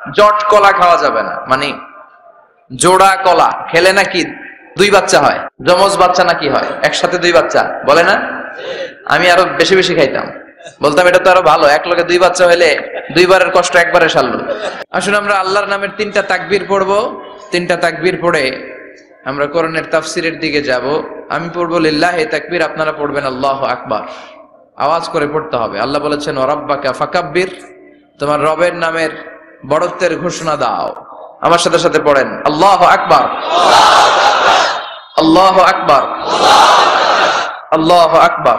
জট কলা খাওয়া যাবে না, মানে জোড়া কলা খেলে নাকি দুই বাচ্চা হয়, যমজ বাচ্চা নাকি হয়, একসাথে দুই বাচ্চা বলে না? আমি আরো বেশি বেশি খাইতাম, বলতাম এটা তো আরো ভালো, এক লগে দুই বাচ্চা হইলে দুইবারের কষ্ট একবারে সারলো। আসলে আমরা আল্লাহর নামের তিনটা তাকবীর পড়বো, তিনটা তাকবীর পড়ে আমরা কোরআনের তাফসিরের দিকে যাব। আমি পড়বো লিল্লাহি তাকবীর, আপনারা পড়বেন আল্লাহু আকবার। আওয়াজ করে পড়তে হবে। আল্লাহ বলেছেন ওয়ারাব্বাকা ফাকাব্বির, তোমার রবের নামের বড়ত্বের ঘোষণা দাও। আমার সাথে সাথে পড়েন আল্লাহু আকবার, আল্লাহু আকবার, আল্লাহু আকবার।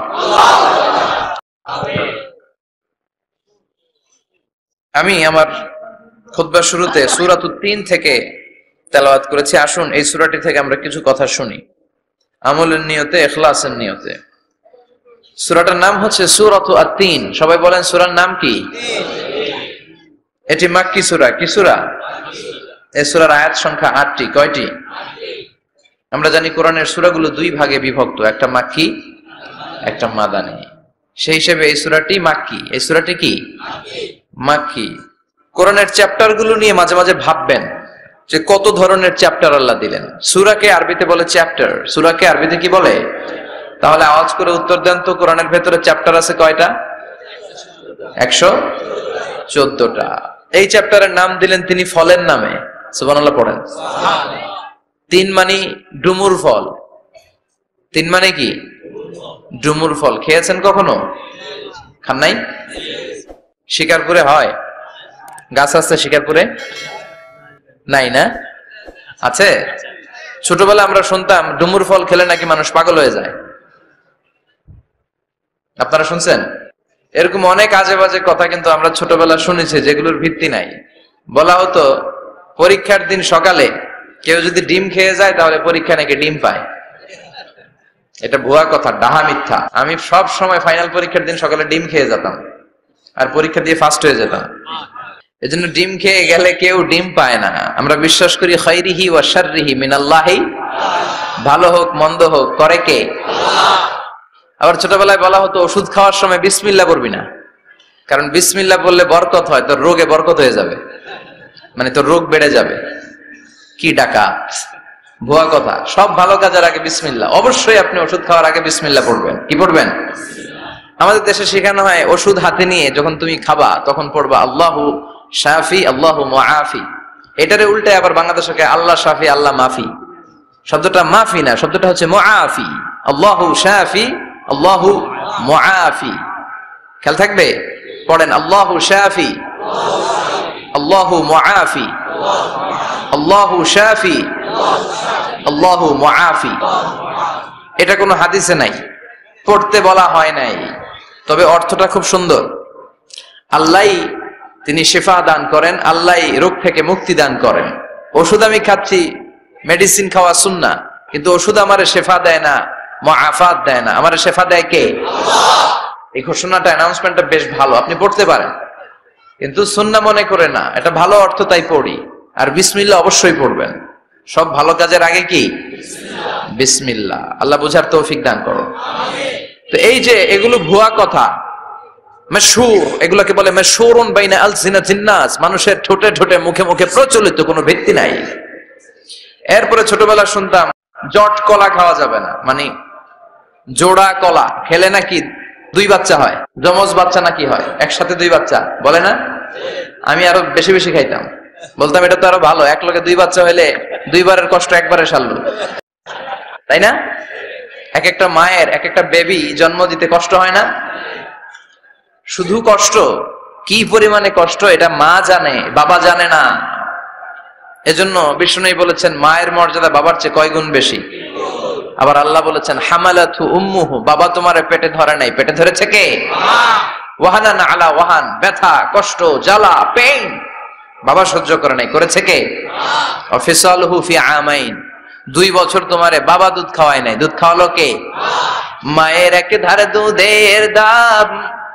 আমি আমার খুতবার শুরুতে সূরাতুত তিন থেকে তেলাওয়াত করেছি। আসুন এই সূরাটি থেকে আমরা কিছু কথা শুনি, আমলের নিয়তে, ইখলাসের নিয়তে। সূরাটার নাম হচ্ছে সূরাতুত আত-তিন। সবাই বলেন সূরার নাম কি? এটি মাক্কি সূরা। কি সূরা? এই সূরার আয়াত সংখ্যা ৮টি। কয়টি? আমরা জানি কোরআনের সূরাগুলো দুই ভাগে বিভক্ত, একটা মাক্কি, একটা মাদানী। সেই হিসেবে এই সূরাটি মাক্কি। এই সূরাটি কি? মাক্কি। কোরআনের চ্যাপ্টার গুলো নিয়ে মাঝে মাঝে ভাববেন যে কত ধরনের চ্যাপ্টার আল্লাহ দিলেন। সূরাকে আরবিতে বলে চ্যাপ্টার। সূরাকে আরবিতে কি বলে? তাহলে আওয়াজ করে উত্তর দেন তো, কোরআনের ভেতরে চ্যাপ্টার আছে কয়টা? ১১৪টা। এই চ্যাপ্টারের নাম দিলেন তিনি ফলের নামে। সুবহানাল্লাহ পড়েন। তিন মানে ডুমুর ফল। তিন মানে কি? ডুমুর ফল। খেয়েছেন কখনো? খান নাই? শিকারপুরে হয়? গাছ আছে শিকারপুরে? নাই না? আছে? ছোটবেলা আমরা শুনতাম ডুমুর ফল খেলে নাকি মানুষ পাগল হয়ে যায়। আপনারা শুনছেন? এরকম অনেক আজে বাজে কথা কিন্তু আমরা ছোটবেলা শুনেছি, যেগুলোর ভিত্তি নাই। বলা হতো পরীক্ষার দিন সকালে কেউ যদি ডিম খেয়ে যায় তাহলে পরীক্ষা নাকি ডিম পায়। এটা ভুয়া কথা, ডাহা মিথ্যা। আমি সব সময় ফাইনাল পরীক্ষার দিন সকালে ডিম খেয়ে যেতাম আর পরীক্ষা দিয়ে ফার্স্ট হয়ে যেতাম। এজন্য ডিম খেয়ে গেলে কেউ ডিম পায় না। আমরা বিশ্বাস করি খাইরিহি ওয়া শাররিহি মিনাল্লাহি, ভালো হোক মন্দ হোক করে কে? আবার ছোটবেলায় বলা হতো ওষুধ খাওয়ার সময় বিসমিল্লাহ বলবি না, কারণ বিসমিল্লাহ বললে বরকত হয়, তোর রোগে বরকত হয়ে যাবে, মানে তোর রোগ বেড়ে যাবে। কি ডাকাত, ভুয়া কথা। সব ভালো কাজের আগে বিসমিল্লাহ। অবশ্যই আপনি ওষুধ খাওয়ার আগে বিসমিল্লাহ পড়বেন। কি পড়বেন? আমাদের দেশে শেখানো হয় ওষুধ হাতে নিয়ে যখন তুমি খাবা তখন পড়বা আল্লাহু শাফি আল্লাহু মুআফি। এটারে উল্টে আবার বাংলাদেশে আল্লাহ শাফি আল্লাহ মাফি। শব্দটা মাফি না, শব্দটা হচ্ছে মুআফি। আল্লাহু শাফি আল্লাহু মুআফি। খেয়াল থাকবে, পড়েন আল্লাহু শাফি আল্লাহু মুআফি, আল্লাহু শাফি আল্লাহু মুআফি। এটা কোনো হাদিসে নাই, পড়তে বলা হয় নাই, তবে অর্থটা খুব সুন্দর। আল্লাহ তিনি শিফা দান করেন, আল্লাহ রোগ থেকে মুক্তি দান করেন। ওষুধ আমি খাচ্ছি, মেডিসিন খাওয়া সুন্নাহ, কিন্তু ওষুধ আমারে শিফা দেয় না, মুআফাত দেয় না। আমারে শিফা দেয় কে? আল্লাহ। এই ঘোষণাটা, অ্যানাউন্সমেন্টটা বেশ ভালো, আপনি পড়তে পারেন, কিন্তু সুন্নাহ মনে করে না। এটা ভালো অর্থ, তাই পড়ি। আর বিসমিল্লাহ অবশ্যই পড়বেন। সব ভালো কাজের আগে কি? বিসমিল্লাহ। আল্লাহ বুঝার তৌফিক দান করো। তো এই যে এগুলো ভুয়া কথা, মাশহুর, এগুলোকে বলে মাশহুরুন বাইনা আলসিনাতিন নাস, মানুষের ঠোঁটে ঠোঁটে মুখে মুখে প্রচলিত, কোনো ভিত্তি নাই। এরপরে ছোটবেলা শুনতাম জট কলা খাওয়া যাবে না, মানে জোড়া কলা খেলে নাকি দুই বাচ্চা হয়, যমজ বাচ্চা নাকি হয়, একসাথে দুই বাচ্চা বলে না? আমি আরো বেশি বেশি খাইতাম, বলতাম এটা তো আরো ভালো, এক লগে দুই বাচ্চা হইলে দুইবারের কষ্ট একবারে সারলো, তাই না? এক একটা মায়ের এক একটা বেবি জন্ম দিতে কষ্ট হয় না? শুধু কষ্ট, কি পরিমাণে কষ্ট এটা মা জানে, বাবা জানে না। এজন্য বিষ্ণু বলেছেন মায়ের মর্যাদা বাবার চেয়ে কয় গুণ বেশি। আবার আল্লাহ বলেছেন হামালাতু উম্মুহু, বাবা তোমারে পেটে ধরে নাই, পেটে ধরেছে কে? ওয়াহানান আলা ওয়াহান, ব্যথা কষ্ট জ্বালা পেইন বাবা সহ্য করে নাই, করেছে কে? ফিসালুহু ফি আমাইন, 2 বছর তোমারে বাবা দুধ খাওয়ায় নাই, দুধ খাওয়ালো কে? মায়ের এক ধারে দুধের দাম,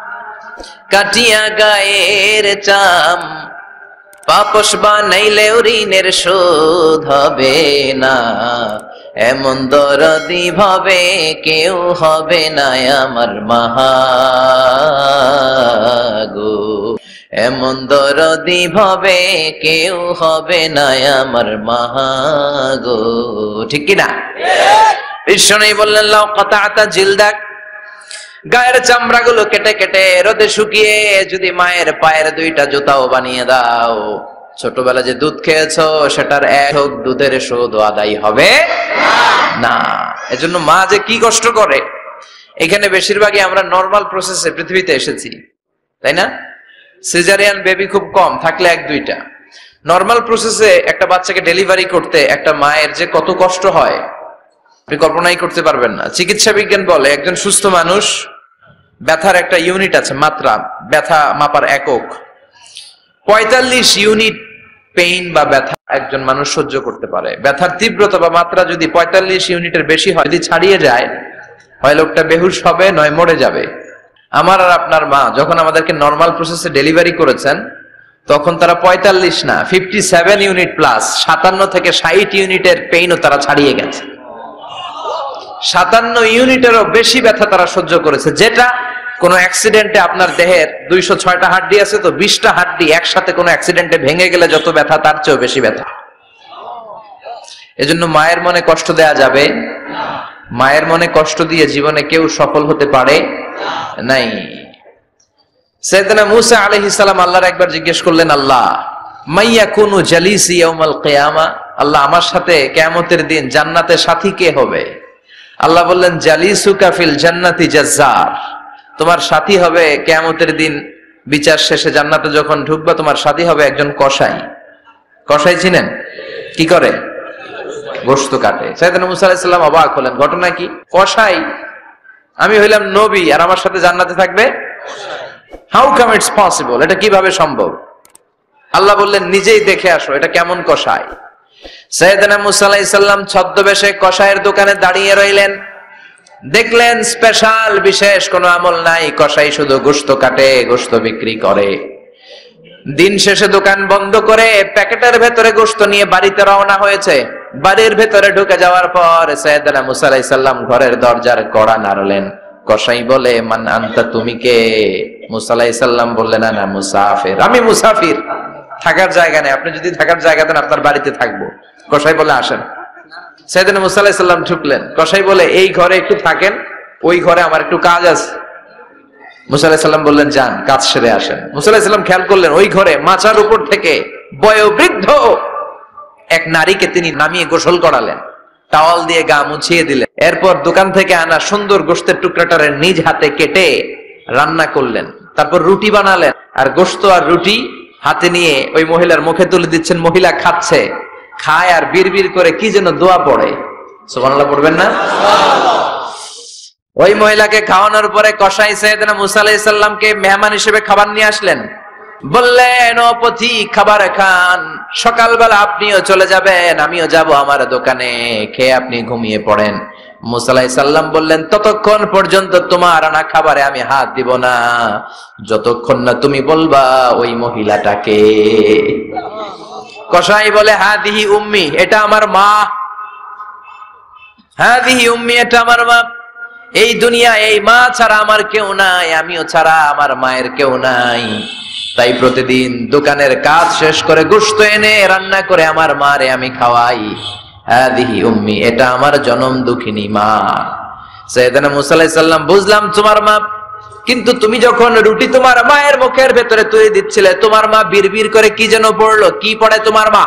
কাটিয়া গায়ের চাম, পাপস বানাইলেও ঋণের শোধ হবে না, এমন দরদি ভাবে কেউ হবে না আমার মা গো। এমন দরদি ভাবে কেউ হবে না আমার মা গো, ঠিক কি না? বিশ্বনবী বললেন লাউ কাতাআতা জিলদাক, গায়ের চামড়াগুলো কেটে কেটে রোদে শুকিয়ে যদি মায়ের পায়ের দুইটা জুতাও বানিয়ে দাও, ছোটবেলা যে দুধ খেয়েছো সেটার এক ঢোক দুধের শোধ আদায় হবে না। এজন্য মা যে কি কষ্ট করে। এখানে বেশিরভাগই আমরা নরমাল প্রসেসে পৃথিবীতে এসেছি, তাই না? সিজারিয়ান বেবি খুব কম, থাকলে এক দুইটা। নরমাল প্রসেসে একটা বাচ্চাকে ডেলিভারি করতে একটা মায়ের যে কত কষ্ট হয় আপনি কল্পনাই করতে পারবেন না। চিকিৎসা বিজ্ঞান বলে একজন সুস্থ মানুষ ব্যথার একটা ইউনিট আছে, মাত্রা, ব্যথা মাপার একক। 45 ইউনিট পেইন বা ব্যথা একজন মানুষ সহ্য করতে পারে। ব্যথার তীব্রতা বা মাত্রা যদি 45 ইউনিটের বেশি হয়, যদি ছাড়িয়ে যায়, হয় লোকটা বেহুশ হবে নয় মরে যাবে। আমার আর আপনার মা যখন আমাদেরকে নরমাল প্রসেসে ডেলিভারি করেছেন তখন তারা 45 না 57 ইউনিট প্লাস 57 থেকে 60 ইউনিটের পেইনও তারা ছাড়িয়ে গেছে। 57 ইউনিটেরও বেশি ব্যথা তারা সহ্য করেছে, যেটা কোনো অ্যাক্সিডেন্টে আপনার দেহের 206টা হাড্ডি আছে তো 20টা হাড্ডি একসাথে কোনো অ্যাক্সিডেন্টে ভেঙে গেলে যত ব্যথা তার চেয়েও বেশি ব্যথা। এজন্য মায়ের মনে কষ্ট দেয়া যাবে, মায়ের মনে কষ্ট দিয়ে জীবনে কেউ সফল হতে পারে নাই। সাইয়েদনা মূসা আলাইহিস সালাম আল্লাহর একবার জিজ্ঞেস করলেন, আল্লাহ মাইয়াকুনু জালিসি ইয়াউমাল কিয়ামা, আল্লাহ আমার সাথে কিয়ামতের দিন জান্নাতে সাথী কে হবে? আল্লাহ বললেন, জালিসুকা ফিল জান্নাতি জাজ্জার, তোমার সাথী হবে কিয়ামতের দিন বিচার শেষে জান্নাতে যখন ঢুকবা তোমার সাথী হবে একজন কসাই। কসাই চিনেন? কি করে? গোশত কাটে। সাইয়েদনা মূসা আলাইহিস সালাম অবাক হলেন, ঘটনা কি? কসাই? আমি হইলাম নবী আর আমার সাথে জান্নাতে থাকবে? হাউ কাম ইটস পসিবল, এটা কিভাবে সম্ভব? আল্লাহ বললেন, নিজেই দেখে আসো এটা কেমন কসাই। সাইয়েদনা মূসা আলাইহিস সালাম ছদ্মবেশে কসাইয়ের দোকানে দাঁড়িয়ে রইলেন। দেখলেন স্পেশাল বিশেষ কোনো আমল নাই, কসাই শুধু গোশত কাটে, গোশত বিক্রি করে। দিন শেষে দোকান বন্ধ করে প্যাকেটের ভেতরে গোশত নিয়ে বাড়িতে রওনা হয়েছে। বাড়ির ভেতরে ঢুকে যাওয়ার পর সাইয়েদনা মূসা আলাইহিস সালাম ঘরের দরজার কড়া নাড়লেন। কসাই বলে, মান আনতা, তুমি কে? মূসা আলাইহিস সালাম বললেন, আনা মুসাফির, আমি মুসাফির, থাকার জায়গা নেই, আপনি যদি থাকার জায়গা দেন আপনার বাড়িতে থাকবো। কসাই বলে, আসেন। সাইয়েদনা মূসা আলাইহিস সালাম ঢুকলেন। কসাই বলে, এই ঘরে একটু থাকেন, ওই ঘরে আমার একটু কাজ আছে। মূসা আলাইহিস সালাম বললেন, যান, কাজ সেরে আসেন। মূসা আলাইহিস সালাম খেয়াল করলেন ওই ঘরে মাচার উপর থেকে বয়োবৃদ্ধ এক নারীকে তিনি নামিয়ে গোসল করালেন, টাওয়াল দিয়ে গা মুছিয়ে দিলেন। এরপর দোকান থেকে আনা সুন্দর গোশতের টুকরাটারে নিজ হাতে কেটে রান্না করলেন। তারপর রুটি বানালেন আর গোশত আর রুটি হাতে নিয়ে ওই মহিলার মুখে তুলে দিচ্ছেন। মহিলা খাচ্ছে, খায় আর বিড়বিড় করে কি যেন দোয়া পড়ে। সুবহানাল্লাহ পড়বেন না? ওই মহিলাকে খাওয়ানোর পরে কসাই সাইয়েদনা মূসা আলাইহিস সালামকে মেহমান হিসেবে খাবার নিয়ে আসলেন। বললেন, ও পথিক, খাবার খান, সকালবেলা আপনিও চলে যাবেন, আমিও যাব আমার দোকানে, খেয়ে আপনি ঘুমিয়ে পড়েন। মূসা আলাইহিস সালাম বললেন, ততক্ষণ পর্যন্ত তোমার আনা খাবারে আমি হাত দিব না যতক্ষণ না তুমি বলবা ওই মহিলাটাকে। কসাই বলে, হাদিহি উম্মি, এটা আমার মা। হাদিহি উম্মি, এটা আমার মা। এই দুনিয়া এই মা ছাড়া আমার কেউ নাই, আমিও ছাড়া আমার মায়ের কেউ নাই। তাই প্রতিদিন দোকানের কাজ শেষ করে গোশত এনে রান্না করে আমার মারে আমি খাওয়াই। হাদিহি উম্মি, এটা আমার জনম দুঃখিনী মা। সাইয়েদনা মূসা আলাইহিস সালাম, বুঝলাম তোমার মা, কিন্তু তুমি যখন রুটি তোমার মায়ের মুখের ভেতরে তুলে দিচ্ছিলে তোমার মা বিড়বিড় করে কি যেন পড়লো, কি পড়ে তোমার মা?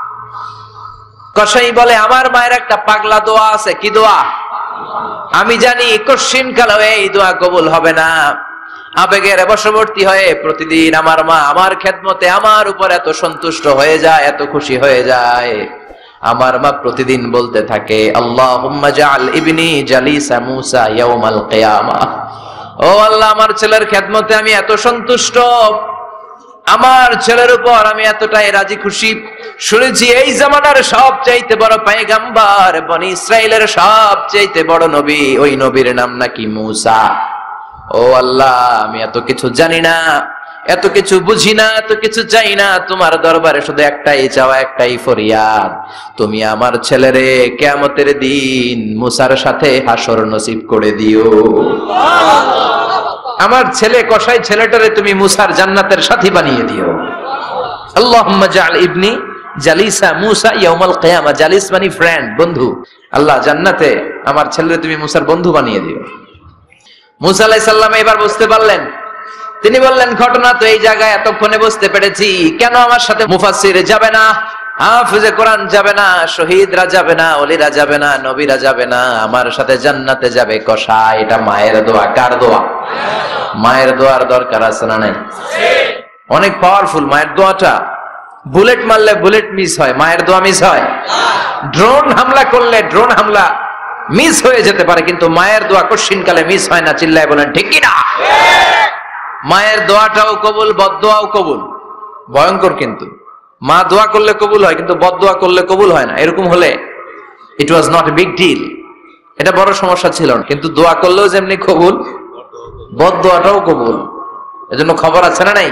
কসাই বলে, আমার মায়ের একটা পাগলা দোয়া আছে। কি দোয়া? আমি জানি কশিন কালেও এই দোয়া কবুল হবে না। আবেগের বশবর্তী হয়ে প্রতিদিন আমার মা আমার খেদমতে আমার উপর এত সন্তুষ্ট হয়ে যায়, এত খুশি হয়ে যায়। আমার মা প্রতিদিন বলতে থাকে, আল্লাহুম্মা জাআল ইবনি জালিসা মূসা ইয়াউমাল কিয়ামাহ। ও আল্লাহ, আমার ছেলের খেদমতে আমি এত সন্তুষ্ট, আমার ছেলের উপর আমি এতটাই রাজি খুশি। শুনেছি এই জামানার সবচাইতে বড় পয়গম্বর, বনি ইসরাইলের সবচাইতে বড় নবী, ওই নবীর নাম নাকি মূসা। ও আল্লাহ, আমি এত কিছু জানি না, এত কিছু বুঝি না, এত কিছু চাই না, তোমার দরবারে শুধু একটাই চাওয়া, একটাই ফরিয়াদ, তুমি আমার ছেলেরে কিয়ামতের দিন মূসার সাথে হাসর নসিব করে দিও। আমার ছেলে কসাই ছেলেটারে তুমি মুসার জান্নাতের সাথী বানিয়ে দিও। আল্লাহুম্মা জাআল ইবনি জালিসা মুসা ইয়াউমাল কিয়ামা। জালিস মানে ফ্রেন্ড, বন্ধু। আল্লাহ জান্নাতে আমার ছেলেরে তুমি মুসার বন্ধু বানিয়ে দিও। মুসা আলাইহিস সালাম এবার বুঝতে পারলেন। তিনি বললেন, ঘটনা তো এই জায়গায় এতক্ষণে বুঝতে পেরেছি, কেন আমার সাথে মুফাসসির যাবে না, হাফেজে কোরআন যাবে না, শহীদরা যাবে না, ওলিরা যাবে না, নবীরা যাবে না, আমার সাথে জান্নাতে যাবে কসাই। এটা মায়ের দোয়া। কার দোয়া? মায়ের দোয়ার দরকার আছে না নাই? অনেক পাওয়ারফুল মায়ের দোয়াটা। বুলেট মারলে বুলেট মিস হয়, মায়ের দোয়া মিস হয়? ড্রোন হামলা করলে ড্রোন হামলা মিস হয়ে যেতে পারে, কিন্তু মায়ের দোয়া কঠিনকালে মিস হয় না। চিল্লায় বলেন ঠিক কি না? মায়ের দোয়াটাও কবুল, বদদোয়াও কবুল। ভয়ঙ্কর কিন্তু। মা দোয়া করলে কবুল হয়, কিন্তু বদদোয়া করলে কবুল হয় না। এরকম হলে it was not a big deal, এটা বড় সমস্যা ছিল না। কিন্তু দোয়া করলেও যেমনি কবুল, বদদোয়াটাও কবুল। এজন্য খবর আছে না নাই?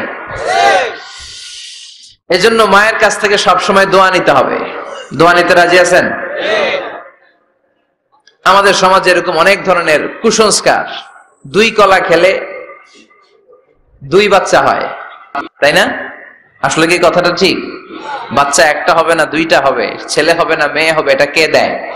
এজন্য মায়ের কাছ থেকে সবসময় দোয়া নিতে হবে। দোয়া নিতে রাজি আছেন? আমাদের সমাজে এরকম অনেক ধরনের কুসংস্কার। 2 কলা খেলে 2 বাচ্চা হয়, তাই না? আসলে কি কথাটা ঠিক? বাচ্চা একটা হবে না 2টা হবে, ছেলে হবে না মেয়ে হবে, এটা কে দেয়?